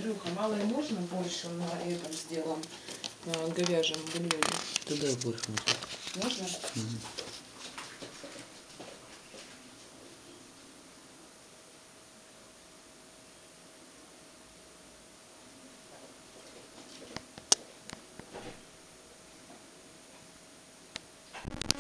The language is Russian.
Андрюха, мало и можно больше на этом сделан, на говяжьем бульоне? Туда больше можно. Можно? Угу.